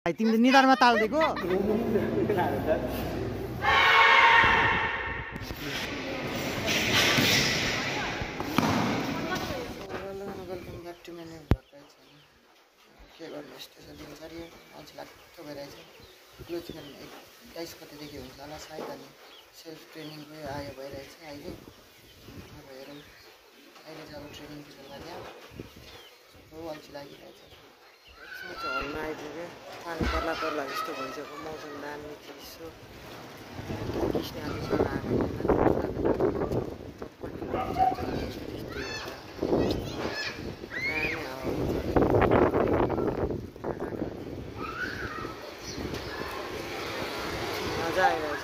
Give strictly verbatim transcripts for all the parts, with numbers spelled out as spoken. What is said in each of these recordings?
तिमीले निधारमा ताल्दिएको के गर्नु स्टेसन दिनचर्या अल्छी लाग्दो भइरहेछ क्लोज गर्नु एक्काइस गतेदेखि हुन्छ होला सायद अनि सेल्फ ट्रेनिङको आयो भइरहेछ अहिले अब हेरौँ अहिले चाहिँ अब ट्रेनिङ दिनु लाग्यो हो अल्छी लागिरहेछ एकछिन चाहिँ हलमा आइपुग्यो पानी पर्ला पर्ला जस्तो भइसक्यो मौसम दामी चिसो किस्ने आजसम्म आएको मजा आइरहेछ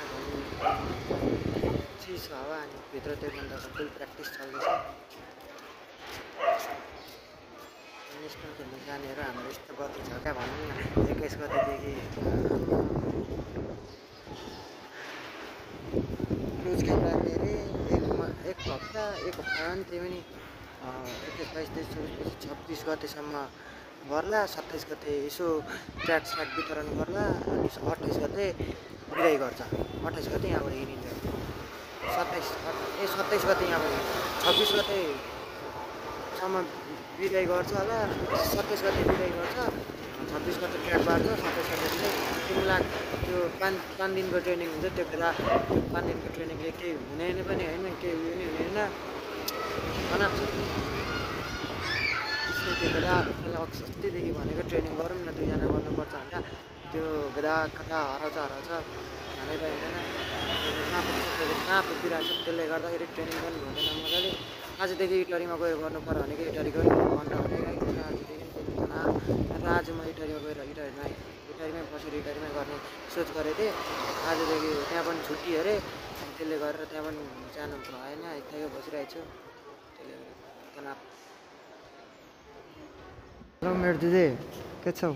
चिसो हावा अनि भित्र त्यो भन्दा फुल प्र्याक्टिस चल्दैछ नेसनल खेल्नु जानेहरू हाम्रो यस्तो गति छ क्या भनौँ न एक्काइस गतेदेखि क्लोज गेम राख्ने अरे एक एक हप्ता एक हप्ता पनि त्यो पनि एक्काइस बाइस तेइस चौबिस पच्चिस छब्बिस गतेसम्म गर्ला सत्ताइस गते यसो ट्र्याक स्याक वितरण गर्ला अनि अट्ठाइस गते बिदाई गर्छ अट्ठाइस गते यहाँबाट हिँडिन्छ सत्ताइस ए सत्ताइस गते यहाँबाट छब्बिस गतेसम्म बिदाई गर्छ होला सत्ताइस गते बिदाई गर्छ छब्बिस गते ट्र्याक बार्छ सत्ताइस गते चाहिँ तिन लाख त्यो पाँच पाँच दिनको ट्रेनिङ हुन्छ त्यो बेला पाँच दिनको ट्रेनिङले केही हुने पनि होइन केही उयो नि हुने होइन खनाप छ त्यो बेला अस्तिदेखि भनेको ट्रेनिङ गरौँ न दुईजना गर्नुपर्छ होइन त्यो बेला कता हराउँछ हराउँछ भनेर होइन कहाँ कहाँ पुगिरहेको छ त्यसले गर्दाखेरि ट्रेनिङ पनि हुँदैन मजाले आजदेखि इटरीमा गएर गर्नु पर्यो भनेको इटरी गएर भन्दा भनेको आजदेखि र आज म इटरीमा गएर इटरीमा इटरीमै बसेर इटरीमै गर्ने सोच गरेको थिएँ आजदेखि त्यहाँ पनि छुट्टी अरे त्यसले गरेर त्यहाँ पनि जानु भएन यतै बसिरहेको छु त्यसले गर्दा हेलो मेरो दिदी के छौ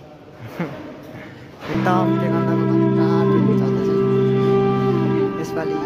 एकदम टेकन्दाको घन्टा ट्रेनिङ चल्दैछ यसपालि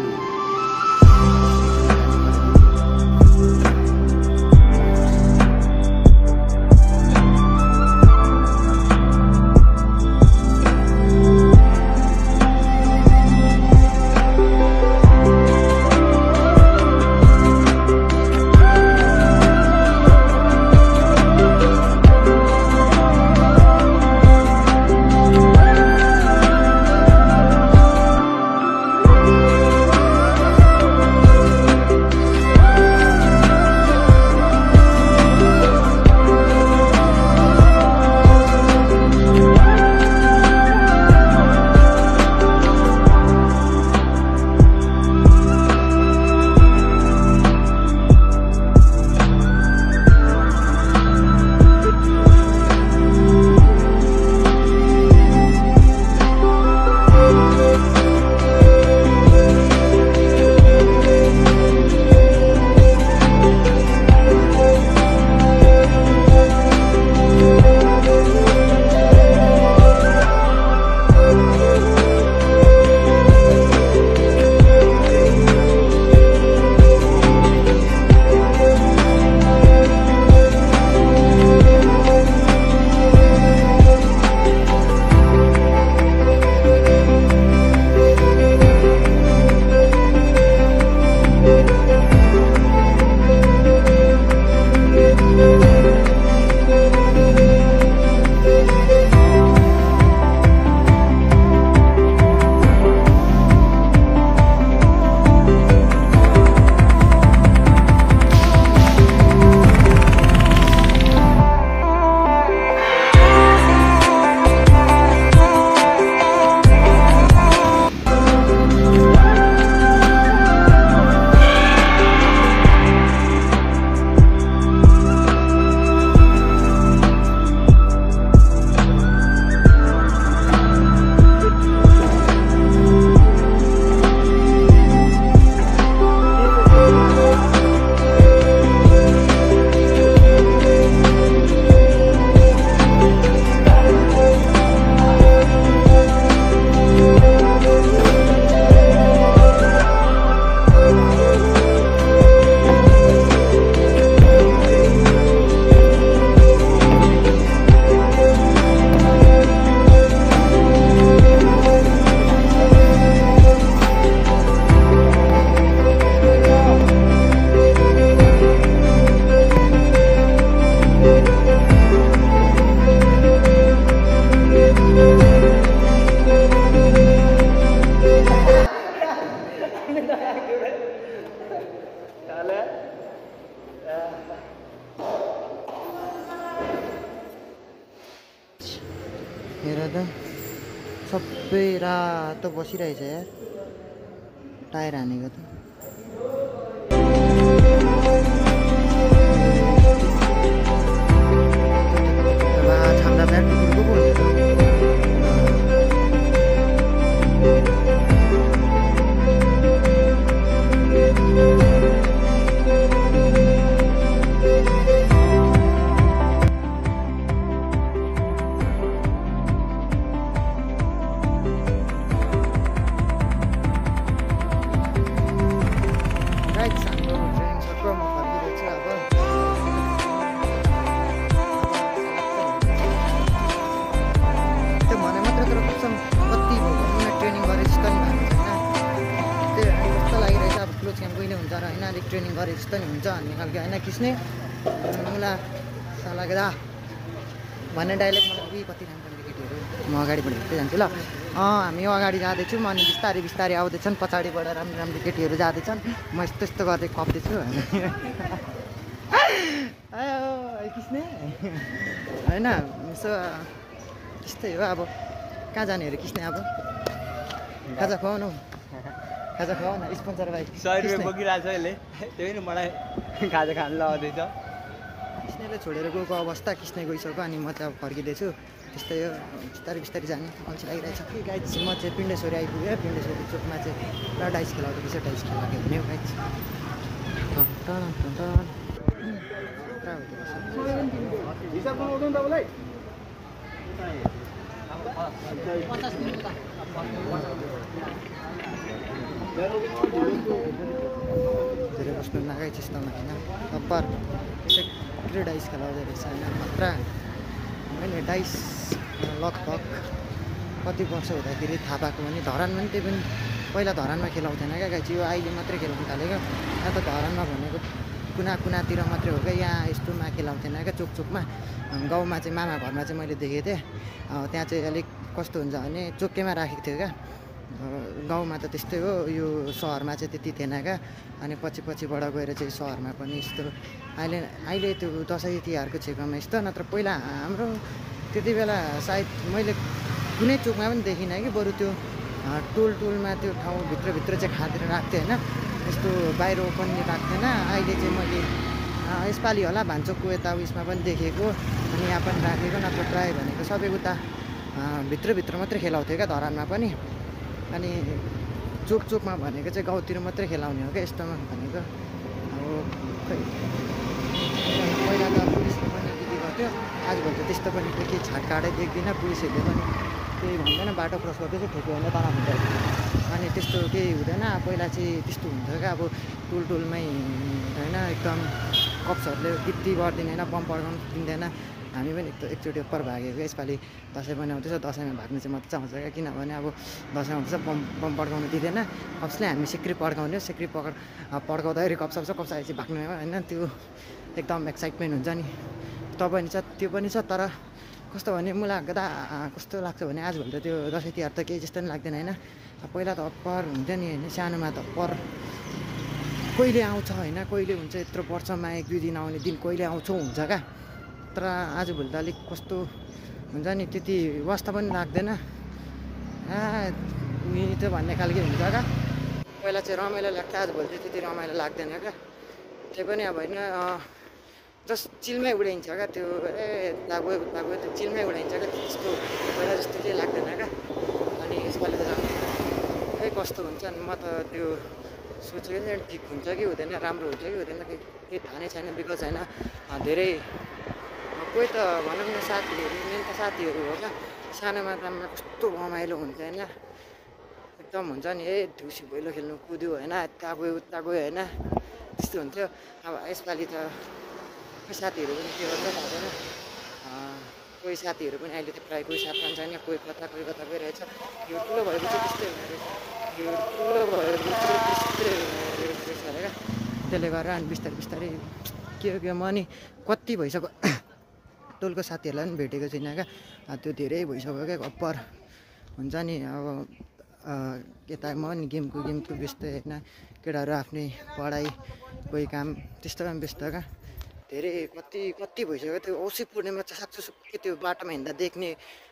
सबै रातो बसिरहेछ यार टायर हानेको त छाम्दा ब्याट कुकुरको पो हुन्छ ट्रेनिङ गरे जस्तो नि हुन्छ भन्ने खालको होइन किस्ने मुला सालाको दा भन्ने डाइलेक्ट मलाई उही कति राम्रो केटीहरू म अगाडिबाट हिँड्दै जान्छु ल अँ हामी अगाडि जाँदैछौँ अनि बिस्तारै बिस्तारै आउँदैछन् पछाडिबाट राम्रो राम्रो केटीहरू जाँदैछन् म यस्तो यस्तो गर्दै खप्दैछु किस्ने होइन यसो त्यस्तै हो अब कहाँ जानेहरू किस्ने अब खाजा खुवाउनु खाजा खुवाउ न स्पोन्सर भाइ सय रुपियाँ बोकिरहेको छ यसले त्यही नि मलाई खाजा खानु लगाउँदैछ किस्नेले छोडेर गएको अवस्था किस्ने गइसक्यो अनि म चाहिँ अब फर्किँदैछु त्यस्तै हो बिस्तारै बिस्तारै जाने अल्छी लागिरहेछ कि गाइज म चाहिँ पिण्डेश्वरी आइपुगेँ पिण्डेश्वरी चोकमा चाहिँ पुरा डाइस खेलाउँदैछ डाइस खेलाएको हुने हो गाइज धेरै बस्नु नगए त्यस्तोमा होइन अप्पर त्यसै डाइस खेलाउँदो रहेछ होइन मात्र होइन डाइस लगभग कति वर्ष हुँदाखेरि थाहा पाएको भने धरानमा पनि त्यही पनि पहिला धरानमा खेलाउँथेन क्या गाई यो अहिले मात्रै खेलाउनु थालेको यहाँ त धरानमा भनेको कुना कुनातिर मात्रै हो क्या यहाँ यस्तोमा खेलाउँथेन क्या चोक चोकमा गाउँमा चाहिँ मामा घरमा चाहिँ मैले देखेको थिएँ त्यहाँ चाहिँ अलिक कस्तो हुन्छ भने चोकेमा राखेको थियो क्या गाउँमा त त्यस्तै हो यो सहरमा चाहिँ त्यति थिएन क्या अनि पछि पछिबाट गएर चाहिँ सहरमा पनि यस्तो अहिले अहिले त्यो दसैँ तिहारको छेकमा यस्तो नत्र पहिला हाम्रो त्यति बेला सायद मैले कुनै चोकमा पनि देखिनँ कि बरु त्यो टोल टोलमा त्यो ठाउँभित्रभित्र चाहिँ खाँदेर राख्थेँ होइन यस्तो बाहिर पनि राख्थेन अहिले चाहिँ मैले यसपालि होला भान्चोकको यता उयसमा पनि देखेको अनि यहाँ पनि राखेको नत्र प्रायः भनेको सबै उता भित्रभित्र मात्रै खेलाउँथ्यो क्या धरानमा पनि अनि चोक चोकमा भनेको चाहिँ गाउँतिर मात्रै खेलाउने हो क्या यस्तोमा भनेको अब खै पहिला त पुलिसले पनि के के गर्थ्यो आजभोलि त त्यस्तो पनि के के छाटकाटै देख्दिनँ पुलिसहरूले पनि केही भन्दैन बाटो क्रस गर्दै चाहिँ ठोक्यो भने तल हुन्छ अनि त्यस्तो केही हुँदैन पहिला चाहिँ त्यस्तो हुन्थ्यो क्या अब टोल टोलमै होइन एकदम कप्सहरूले टिप्टी गरिदिँदैन बम पड्काउनु दिँदैन हामी पनि एकचोटि उपर भागेको यसपालि दसैँ पनि आउँदैछ दसैँमा भाग्नु चाहिँ मजा आउँछ क्या किनभने अब दसैँ आउँदैछ बम बम पड्काउनु दिँदैन कप्सले हामी सिक्री पड्काउने हो सिक्री पड पड्काउँदाखेरि कप्स आउँछ कप्स आएपछि भाग्नु होइन त्यो एकदम एक्साइटमेन्ट हुन्छ नि त पनि छ त्यो पनि छ तर कस्तो भने मलाई दा कस्तो लाग्छ भने आजभोलि त त्यो दसैँ तिहार त केही जस्तो पनि लाग्दैन होइन पहिला त अप्पर हुन्थ्यो नि होइन सानोमा त अप्पर कहिले आउँछ होइन कहिले हुन्छ यत्रो वर्षमा एक दुई दिन आउने दिन कहिले आउँछौ हुन्छ क्या तर आजभोलि त अलिक कस्तो हुन्छ नि त्यति वास्ता पनि लाग्दैन नि त भन्ने खालको हुन्छ क्या पहिला चाहिँ रमाइलो लाग्छ आजभोलि चाहिँ त्यति रमाइलो लाग्दैन क्या त्यही पनि अब होइन जस्ट चिलमै उडाइन्छ क्या त्यो ए उता गयो उता गयो त्यो चिलमै उडाइन्छ क्या त्यस्तो पहिला जस्तो चाहिँ लाग्दैन क्या अनि यसपालि त खै कस्तो हुन्छ अनि म त त्यो सोचेको चाहिँ ठिक हुन्छ कि हुँदैन राम्रो हुन्छ कि हुँदैन केही थाहा नै छैन बिकज होइन धेरै कोही त भनौँ न साथीहरू मेन त साथीहरू हो क्या सानोमा टाइममा कस्तो रमाइलो हुन्छ होइन एकदम हुन्छ नि ए देउसी भैलो खेल्नु कुद्यो होइन यता गयो उता गयो होइन त्यस्तो हुन्थ्यो अब यसपालि त कोही साथीहरू पनि के गर्छ थाहा छैन कोही साथीहरू पनि अहिले त प्रायः कोही साथ पनि छैन कोही कता कोही कता गइरहेछ यो ठुलो भएपछि त्यस्तै हुने रहेछ यो ठुलो भएपछि त्यस्तै हुने रहेछ अरे क्या त्यसले गर्दा अनि बिस्तारै बिस्तारै के हो के म नि कति भइसक्यो टोलको साथीहरूलाई पनि भेटेको छुइनँ क्या त्यो धेरै भइसक्यो क्या अप्पर हुन्छ नि अब यता म नि गेमको गेमको व्यस्त होइन केटाहरू आफ्नै पढाइ कोही काम त्यस्तोमा व्यस्त क्या धेरै कति कति भइसक्यो त्यो औँसी पूर्णिमा चाहिँ साँच्चो के त्यो बाटोमा हिँड्दा देख्ने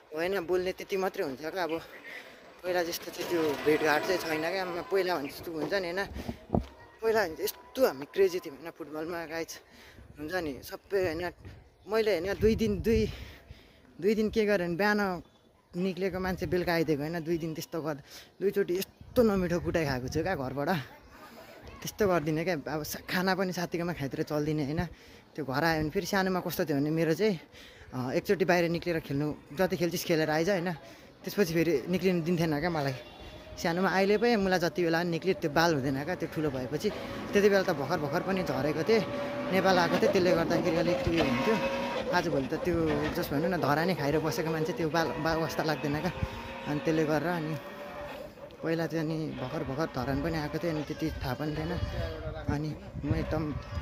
होइन बोल्ने त्यति मात्रै हुन्छ क्या अब पहिला जस्तो चाहिँ त्यो भेटघाट चाहिँ छैन क्या पहिला भने जस्तो हुन्छ नि होइन पहिला भने यस्तो हामी क्रेजी थियौँ होइन फुटबलमा गाइज हुन्छ नि सबै होइन मैले होइन दुई दिन दुई दुई दिन के गरेँ भने बिहान निक्लेको मान्छे बेलुका आइदिएको होइन दुई दिन त्यस्तो गर्दा दुईचोटि यस्तो नमिठो कुटाइ खाएको छु क्या घरबाट त्यस्तो गरिदिने क्या अब खाना पनि साथीकोमा खाइतिर चल्दिने होइन त्यो घर आयो भने फेरि सानोमा कस्तो थियो भने मेरो चाहिँ एकचोटि बाहिर निक्लेर खेल्नु जति खेल्छिस् खेलेर आइज होइन त्यसपछि फेरि निक्लिनु दिन्थेन क्या मलाई सानोमा अहिले पनि मलाई जति बेला पनि निक्ल्यो त्यो बाल हुँदैन क्या त्यो ठुलो भएपछि त्यति बेला त भर्खर भर्खर पनि झरेको थिएँ नेपाल आएको थिएँ त्यसले गर्दाखेरि अलिक उयो हुन्थ्यो आजभोलि त त्यो जस भनौँ न धरानी खाएर बसेको मान्छे त्यो बाल बा अवस्था लाग्दैन क्या अनि त्यसले गरेर अनि पहिला चाहिँ अनि भर्खर भर्खर धरान पनि आएको थियो अनि त्यति थाहा पनि थिएन अनि म एकदम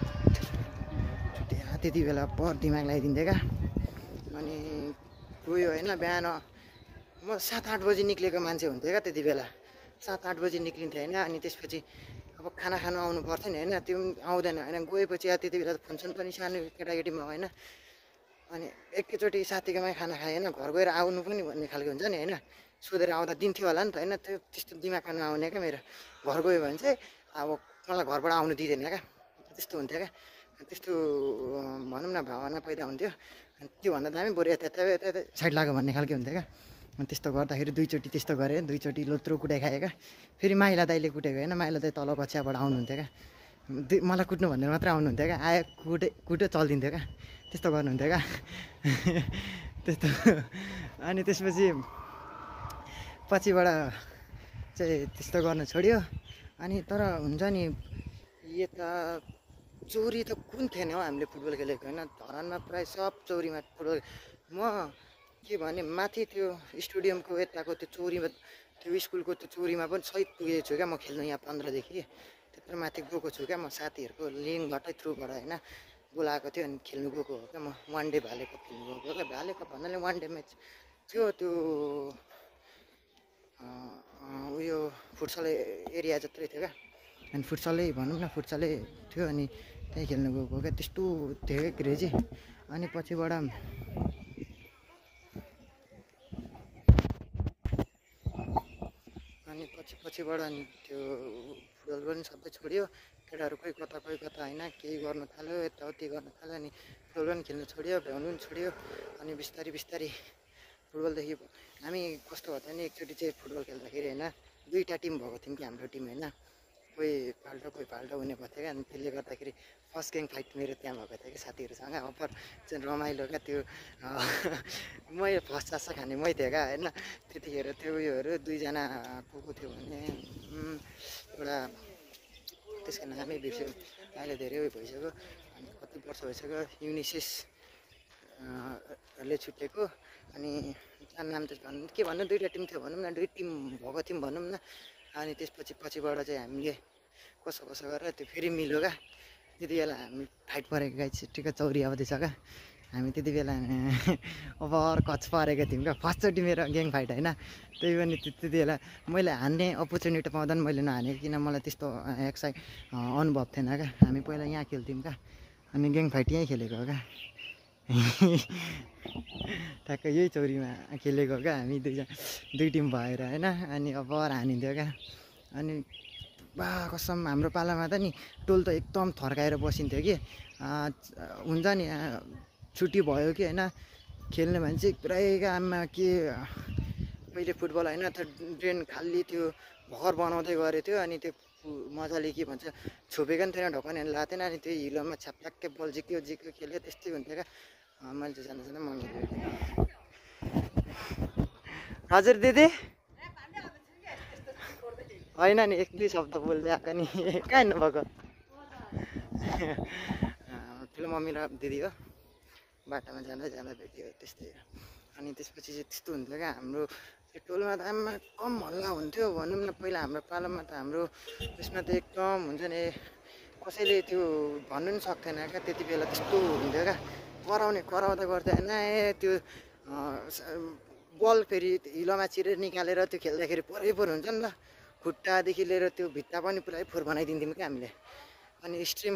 त्यति बेला पर दिमाग लगाइदिन्थेँ क्या अनि गयो होइन बिहान म सात आठ बजी निक्लेको मान्छे हुन्थेँ क्या त्यति बेला सात आठ बजी निक्लिन्थेँ होइन अनि त्यसपछि अब खाना खानु आउनु पर्थ्यो नि होइन त्यो पनि आउँदैन होइन गएपछि त्यति बेला त फङ्सन पनि सानो केटाकेटीमा होइन अनि एकैचोटि साथीकोमा खाना खाएँ होइन घर गएर आउनु पनि भन्ने खालको हुन्छ नि होइन सोधेर आउँदा दिन्थ्यो होला नि त होइन त्यो त्यस्तो दिमागमा नआउने क्या मेरो घर गयो भने चाहिँ अब मलाई घरबाट आउनु दिँदैन क्या त्यस्तो हुन्थ्यो क्या त्यस्तो भनौँ न भावना पैदा हुन्थ्यो अनि त्योभन्दा दामी बरु यता यता यता साइड लाग्यो भन्ने खालको हुन्थ्यो क्या अनि त्यस्तो गर्दाखेरि दुईचोटि त्यस्तो गरेँ दुईचोटि लोत्रो कुटाइ खाएँ क्या फेरि माइला दाइले कुटेको होइन माइला दाइ तल कक्षाबाट आउनुहुन्थ्यो क्या दुई मलाई कुट्नु भनेर मात्रै आउनुहुन्थ्यो क्या आयो कुटे कुटो चलिदिन्थ्यो क्या त्यस्तो गर्नुहुन्थ्यो क्या त्यस्तो अनि त्यसपछि पछिबाट चाहिँ त्यस्तो गर्न छोड्यो अनि तर हुन्छ नि यता चोरी त कुन थिएन हौ हामीले फुटबल खेलेको होइन धरानमा प्रायः सब चोरीमा फुटबल म के भने माथि त्यो स्टेडियमको यताको त्यो चोरीमा त्यो स्कुलको त्यो चोरीमा पनि सहित पुगेको छु क्या म खेल्नु यहाँ पन्ध्रदेखि त्यत्रो माथि गएको छु क्या म साथीहरूको लिङ्कबाटै थ्रुबाट होइन बोलाएको थियो अनि खेल्नु गएको हो क्या म वान डे भाले कप खेल्नु गएको क्या भाले कप भन्नाले वान डे म्याच थियो त्यो उयो फुटसल एरिया जत्रै थियो क्या अनि फुटसलै भनौँ न फुटसलै थियो अनि त्यहीँ खेल्नु गएको क्या त्यस्तो थियो क्या क्रेजी अनि पछिबाट अनि पछि पछिबाट अनि त्यो फुटबल पनि सबै छोड्यो केटाहरू कोही कता कोही कता होइन केही गर्न थाल्यो यताउति गर्न थाल्यो अनि फुटबल पनि खेल्नु छोड्यो भ्याउनु पनि छोड्यो अनि बिस्तारै बिस्तारै फुटबलदेखि हामी कस्तो भयो भने एकचोटि चाहिँ फुटबल खेल्दाखेरि होइन दुईवटा टिम भएको थियौँ कि हाम्रो टिम होइन कोही फाल्टो कोही फाल्टो हुने भएको थियो क्या अनि त्यसले गर्दाखेरि फर्स्ट गेम फाइट मेरो त्यहाँ भएको थियो कि साथीहरूसँग अफर चाहिँ रमाइलो क्या त्यो मै फर्स्ट चासो खाने मै थिएँ क्या होइन त्यतिखेर त्यो उयोहरू दुईजना को को थियो भने एउटा त्यसको नामै बिर्स्यो अहिले धेरै उयो भइसक्यो अनि कति वर्ष भइसक्यो युनिसेस ले छुटेको अनि नाम त भन्नु के भन्नु दुईवटा टिम थियो भनौँ न दुई टिम भएको थियौँ भनौँ न अनि त्यसपछि पछिबाट चाहिँ हामीले कसो कसो गरेर त्यो फेरि मिल्यो क्या त्यति बेला हामी फाइट परेको गाई छिट्टिको चौरी आउँदैछ क्या हामी त्यति बेला ओभर कच परेको थियौँ क्या फर्स्टचोटि मेरो ग्याङ फाइट होइन त्यही पनि त्यति बेला मैले हान्ने अपर्च्युनिटी पाउँदा पनि मैले नहानेको किन मलाई त्यस्तो एक्साइट अनुभव थिएन क्या हामी पहिला यहाँ खेल्थ्यौँ क्या अनि ग्याङ फाइट यहीँ खेलेको हो क्या ठ्याक्कै यही चौरीमा खेलेको क्या हामी दुईजना दुई टिम भएर होइन अनि अब हानिन्थ्यो क्या अनि बा कसम हाम्रो पालामा त नि टोल त एकदम थर्काएर बसिन्थ्यो कि हुन्छ नि छुट्टी भयो कि होइन खेल्ने भने चाहिँ पुरै काममा के पहिले फुटबल होइन त्यो ड्रेन खाली त्यो भर्खर बनाउँदै गरेको थियो अनि त्यो मजाले के भन्छ छोपेको पनि थिएन ढकनहरू लाएको थिएन अनि त्यो हिलोमा छ्याप्याक्कै बल जिक्यो जिक्यो खेल्यो त्यस्तै हुन्थ्यो क्या मैले चाहिँ जान्दा जान्दा मन हजुर दिदी होइन नि एक दुई शब्द बोल्दै आएको नि कहाँ हिँड्नुभएको ठुलो मम्मी र दिदी हो बाटोमा जाँदा जाँदा भेट्यो त्यस्तै अनि त्यसपछि चाहिँ त्यस्तो हुन्थ्यो क्या हाम्रो त्यो टोलमा त आमा कम हल्ला हुन्थ्यो भनौँ न पहिला हाम्रो पालोमा त हाम्रो त्यसमा त एकदम हुन्छ नि कसैले त्यो भन्नु पनि सक्थेन क्या त्यति बेला त्यस्तो हुन्थ्यो क्या कराउने कराउँदा गर्दा होइन ए त्यो बल फेरि हिलोमा चिरेर निकालेर त्यो खेल्दाखेरि पुरै फोहोर हुन्छ नि त खुट्टादेखि लिएर त्यो भित्ता पनि पुरै फोहोर बनाइदिन्थ्यौँ क्या हामीले अनि स्ट्रिम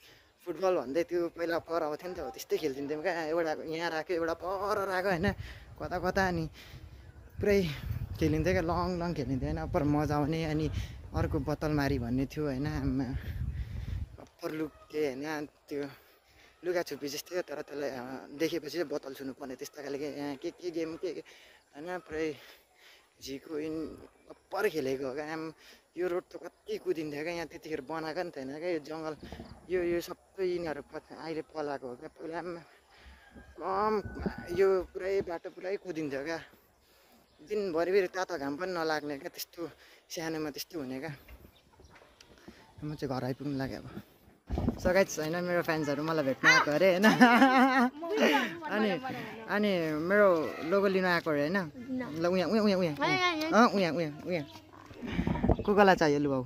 फुटबल भन्दै त्यो पहिला पर आउँथ्यो नि त हो त्यस्तै खेलिदिन्थ्यौँ क्या एउटा यहाँ राख्यो एउटा पर राख्यो होइन कता कता अनि पुरै खेलिन्थ्यो क्या लङ लङ खेलिन्थ्यो होइन पर मजा आउने अनि अर्को बोतलमारी भन्ने थियो होइन अप्पर लुके होइन त्यो लुगा छुपी जस्तै तर त्यसलाई देखेपछि चाहिँ बोतल छुनु पर्ने त्यस्तो खाले के के गेम के के होइन पुरै झिको इन अप्पर खेलेको हो क्या आम यो रोड त कति कुदिन्थ्यो क्या यहाँ त्यतिखेर बनाएको नि थिएन क्या यो जङ्गल यो यो सबै यिनीहरू अहिले पलाएको हो क्या पहिला कम यो पुरै बाटो पुरै कुदिन्थ्यो क्या दिनभरि फेरि तातो घाम पनि नलाग्ने क्या त्यस्तो सानोमा त्यस्तो हुने क्या म चाहिँ घर आइपुग्नु लाग्यो अब सगाइज होइन मेरो फ्यान्सहरू मलाई भेट्न आएको अरे होइन अनि अनि मेरो लोगो लिनु आएको अरे होइन ल उहाँ उहाँ उहाँ उहाँ अँ उहाँ उहाँ उहाँ को कोलाई चाहियो लु भाउ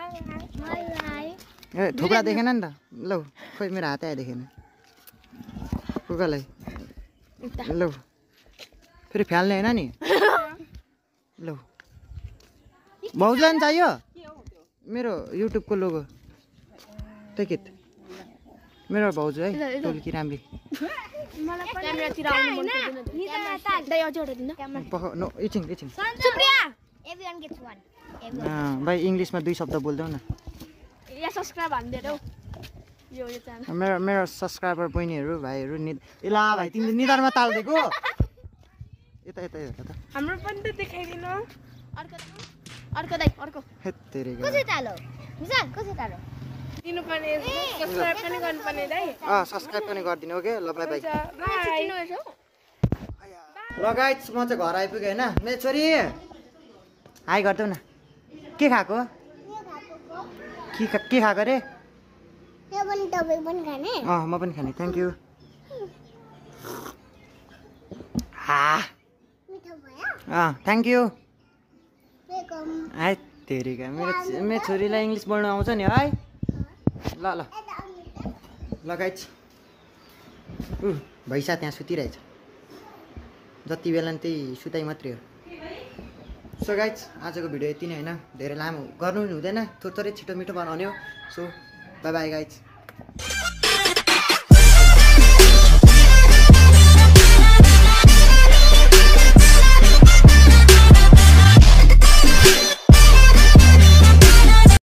ए थुप्रा देखेन नि त लौ खोइ मेरो हात आयो देखेन को कोलाई लौ फेरि फ्याल्ने होइन नि लौ भाउजूलाई पनि चाहियो मेरो युट्युबको लोगो टेक इट मेरो भाउजू है टोल्की राम्री एकछिन एकछिन भाइ इङ्ग्लिसमा दुई शब्द बोल्देऊ न मेरो मेरो सब्सक्राइबर बहिनीहरू भाइहरू नि ल भाइ तिमीले निधारमा तालिदिएको यता यता हेर त हाम्रो पनि त देखाइदिनु अर्को अर्को दाइ अर्को हेत्तेरी कसै तालो निशान कसै तालो दिनु पर्ने सब्स्क्राइब पनि गर्नु पर्ने दाइ अ सब्स्क्राइब पनि गरिदिनु ओके ल बाइ बाइ बाइ ल गाइस म चाहिँ घर आइपुगेँ हैन मेरो छोरी हाई गर्देऊ न के खाएको के के खाएको रे यो पनि तपाईँ पनि खाने अँ म पनि खाने थ्याङ्क यू हा मिठो भयो अँ थ्याङ्क यू वेलकम है तेरिका मेरो मेरो छोरीलाई इङ्ग्लिस बोल्नु आउँछ नि है ल ल ल गाइस उ भैसा त्यहाँ सुतिरहेछ जति बेला नि त्यही सुताइ मात्रै हो सो गाइस आजको भिडियो यति नै होइन धेरै लामो गर्नु नि हुँदैन थोरै थोरै छिटो मिठो बनाउने हो सो बाई बाई गाइस